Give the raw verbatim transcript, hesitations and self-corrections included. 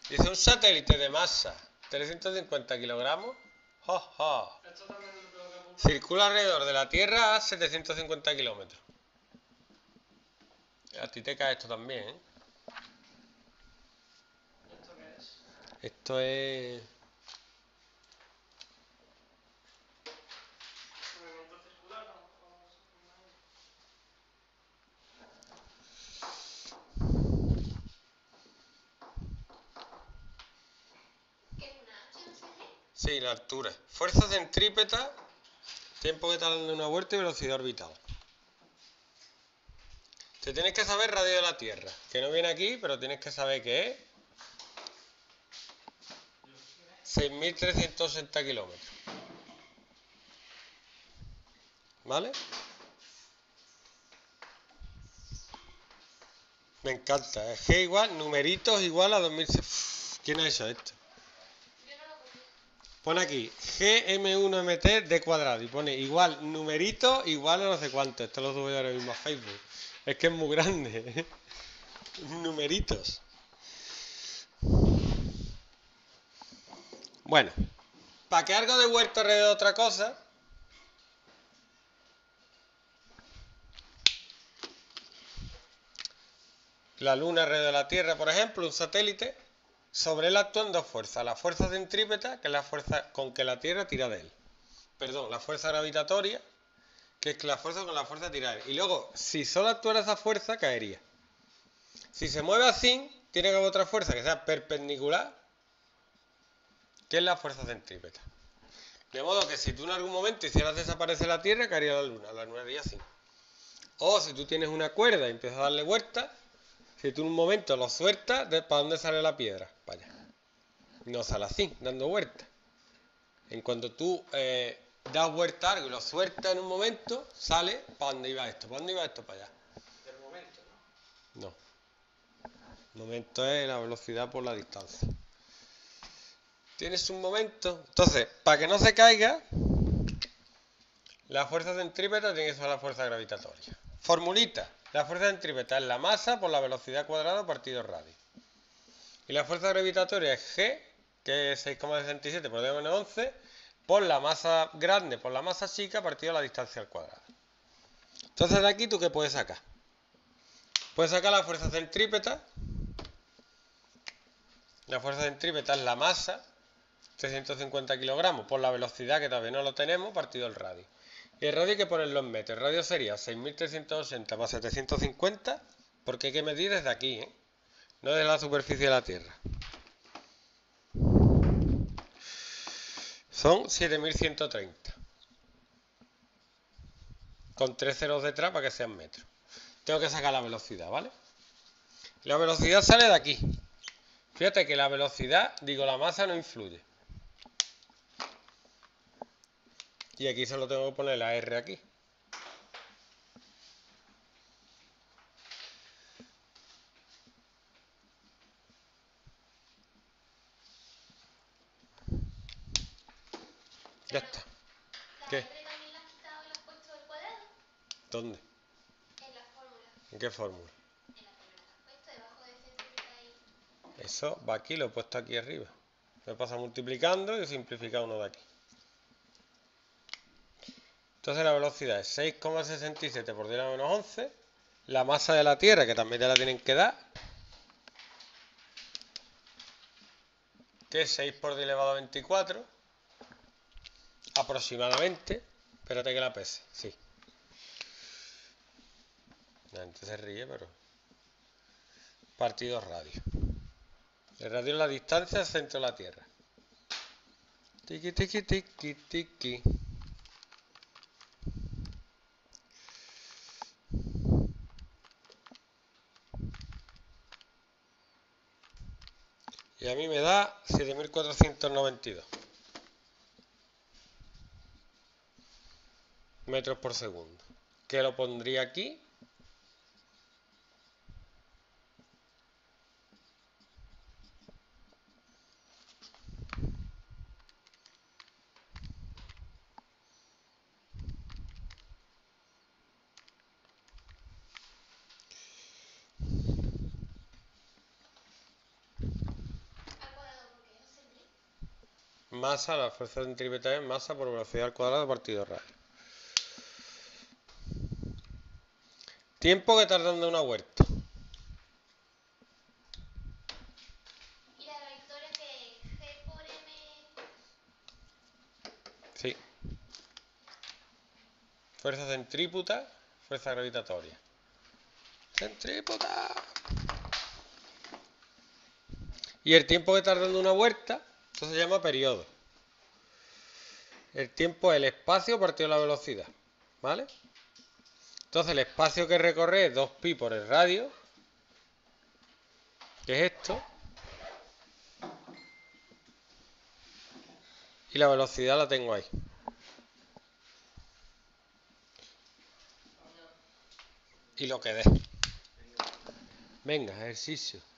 Dice un satélite de masa trescientos cincuenta kilogramos. ¡Ja, ja! Circula alrededor de la Tierra a setecientos cincuenta kilómetros. A ti te cae esto también, ¿eh? ¿Esto qué es? Esto es... Movimiento circular, ¿no? ¿Qué es una H, no sé qué? Sí, la altura. Fuerza centrípeta, tiempo que tarda en una vuelta y velocidad orbital. Te tienes que saber radio de la Tierra, que no viene aquí, pero tienes que saber qué es. seis mil trescientos sesenta kilómetros. ¿Vale? Me encanta. G igual, numeritos igual a dos mil... ¿Quién ha hecho esto? Yo no lo cogí. Pone aquí G M uno M T D cuadrado y pone igual numerito igual a no sé cuánto. Esto lo subo yo ahora mismo a Facebook. Es que es muy grande. Numeritos. Bueno, para que algo de vuelta alrededor de otra cosa, la Luna alrededor de la Tierra, por ejemplo, un satélite, sobre él actúan dos fuerzas. La fuerza centrípeta, que es la fuerza con que la Tierra tira de él. Perdón, la fuerza gravitatoria, que es la fuerza con la fuerza de tirar. Y luego, si solo actuara esa fuerza, caería. Si se mueve así, tiene que haber otra fuerza que sea perpendicular, que es la fuerza centrípeta. De modo que si tú en algún momento hicieras desaparecer la Tierra, caería la Luna. La Luna haría así. O si tú tienes una cuerda y empiezas a darle vueltas, si tú en un momento lo sueltas, ¿para dónde sale la piedra? Para allá. No sale así, dando vueltas. En cuanto tú eh, das vuelta a algo y lo sueltas en un momento, sale para dónde iba esto. ¿Para dónde iba esto? Para allá. Del momento, ¿no? No. El momento es la velocidad por la distancia. Tienes un momento. Entonces, para que no se caiga, la fuerza centrípeta tiene que ser la fuerza gravitatoria. Formulita. La fuerza centrípeta es la masa por la velocidad cuadrada partido radio. Y la fuerza gravitatoria es G, que es seis coma sesenta y siete por diez menos once, por la masa grande por la masa chica partido la distancia al cuadrado. Entonces de aquí, ¿tú qué puedes sacar? Puedes sacar la fuerza centrípeta. La fuerza centrípeta es la masa, trescientos cincuenta kilogramos, por la velocidad, que todavía no lo tenemos, partido el radio. Y el radio hay que ponerlo en metros. El radio sería seis mil trescientos ochenta más setecientos cincuenta, porque hay que medir desde aquí, ¿eh? No desde la superficie de la Tierra. Son siete mil ciento treinta. Con tres ceros detrás para que sean metros. Tengo que sacar la velocidad, ¿vale? La velocidad sale de aquí. Fíjate que la velocidad, digo, la masa no influye. Y aquí solo tengo que poner la R aquí. Ya está. ¿La ¿Qué? R también la has quitado y la has puesto al cuadrado? ¿Dónde? En la fórmula. ¿En qué fórmula? En la fórmula que has puesto, debajo de centrípeta y... Eso va aquí, lo he puesto aquí arriba. Me pasa multiplicando y he simplificado uno de aquí. Entonces la velocidad es seis coma sesenta y siete por diez a la menos once. La masa de la Tierra, que también te la tienen que dar, que es seis por diez elevado a veinticuatro. Aproximadamente. Espérate que la pese, sí. La gente se ríe, pero... Partido radio. El radio es la distancia al centro de la Tierra. Tiki, tiki, tiki, tiki. Y a mí me da siete mil cuatrocientos noventa y dos metros por segundo. Que lo pondría aquí. masa, la fuerza centrípeta es masa por velocidad al cuadrado partido radio. Tiempo que tarda en dar una vuelta. Y la victoria que G por M. Sí. Fuerza centrípeta, fuerza gravitatoria. Centrípeta. Y el tiempo que tarda en dar una vuelta, eso se llama periodo. El tiempo es el espacio partido la velocidad, ¿vale? Entonces el espacio que recorre es dos pi por el radio, que es esto, y la velocidad la tengo ahí. Y lo que dé. Venga, ejercicio.